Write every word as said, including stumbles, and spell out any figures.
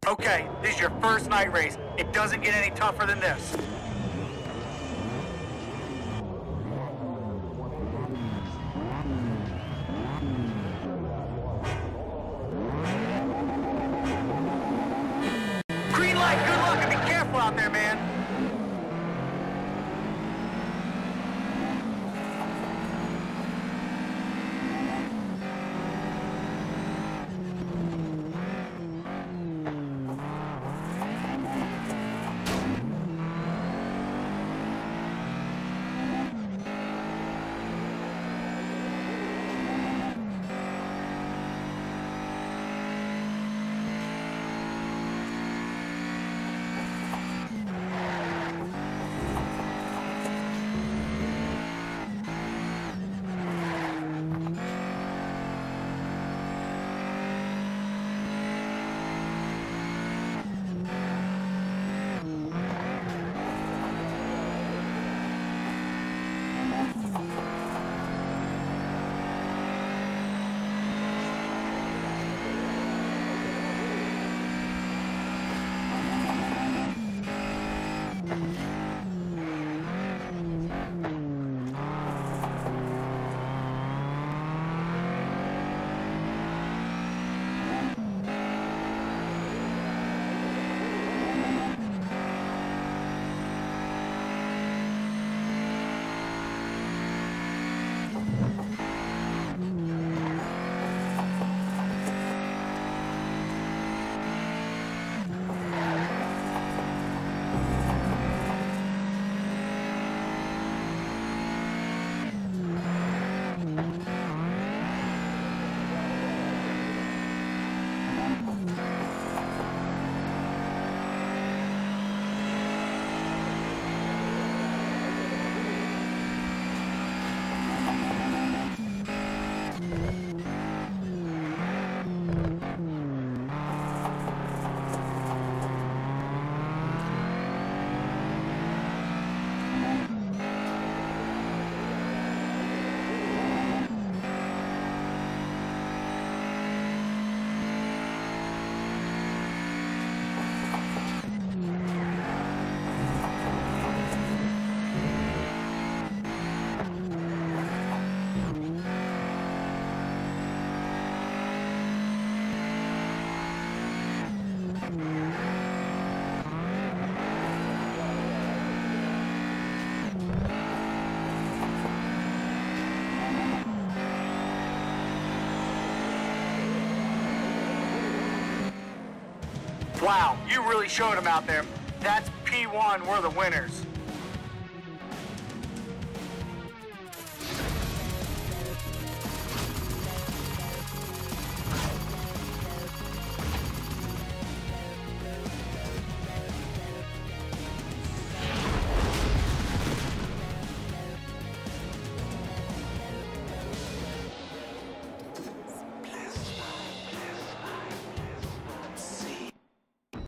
Okay, this is your first night race. It doesn't get any tougher than this. Green light, good luck, and be careful out there, man. Wow, you really showed them out there. That's P one, we're the winners.